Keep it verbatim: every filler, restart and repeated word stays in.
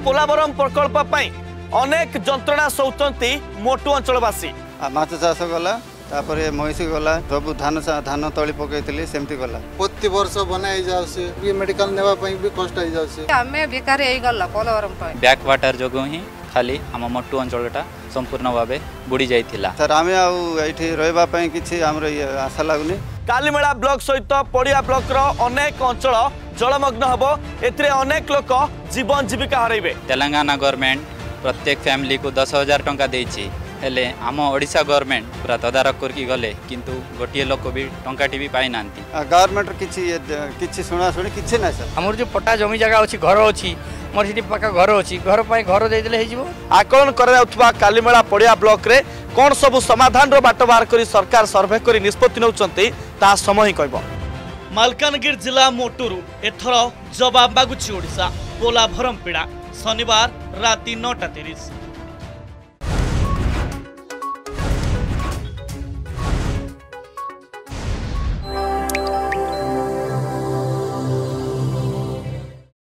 पोलावरम प्रकल्प पाई अनेक जंत्रणा सौचंती मोटू अंचलवासी। माछ चाष गला तापरे महिषी गला सब धान धान तली पकईली सेमती गला प्रति वर्ष बनाई जाउसी मेडिकल नेवा पई भी कष्ट हो जाउसी। हमें बेकार एई गला पोलावरम पई बैक वाटर जोगो ही खाली आम मोटू अंचलटा संपूर्ण भाव बुड़ी जाइथिला। सर आमे आउ एठी रहबा पई किछि हमर आशा लागुनी। कालीमेला ब्लॉक सहित पड़िया ब्लॉक रो अनेक अंचल जलमग्न हबो। एथिरे अनेक लोक जीवन जीविका हरइबे। तेलंगाना गवर्नमेंट प्रत्येक फैमिली को दस हजार टंका देछि हेले आम ओडिशा गवर्नमेंट पूरा तदारक करके गले किंतु गोटे लोक भी टंकाटी भी पाई नांती। गवर्नमेंट किछि किछि सुना सुनी किछि ना सर। हमर जो पट्टा जमी जगह अछि घर अछि मोर सिटी पक्का घर अछि घर पई घर दे देले हे जिवो। आकलन कराउथबा कालीमेला पड़िया ब्लॉक रे कोन सब समाधान रो बाट बाहर करी सरकार सर्वे करी निष्पत्ति नउचंती ता समय ही कहबो। मालकानगिरी जिला मोटूरु एथर जवाब मागुछि ओडिशा पोलावरम पीड़ा। शनिवार राति नौटा तीस।